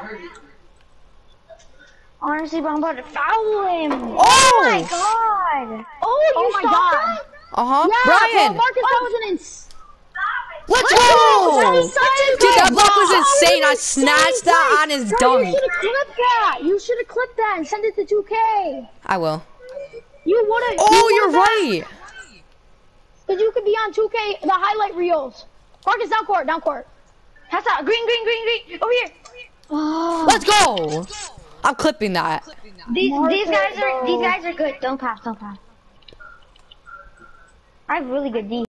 Honestly, bro, I'm about to foul him. Oh! Oh my god. Oh my god. Yeah, Brian. Bro, Marcus, that was an Let's go! Dude, that block was insane. I That was snatched that on his Bro, dunk. You should have clipped that. You should have clipped that and sent it to 2K. I will. You would have. Oh, you're right. Because you could be on 2K, the highlight reels. Marcus, down court, down court. Pass out. Green. Over here. Oh. Let's go. I'm clipping that. These guys are good. Don't pass. I have really good D.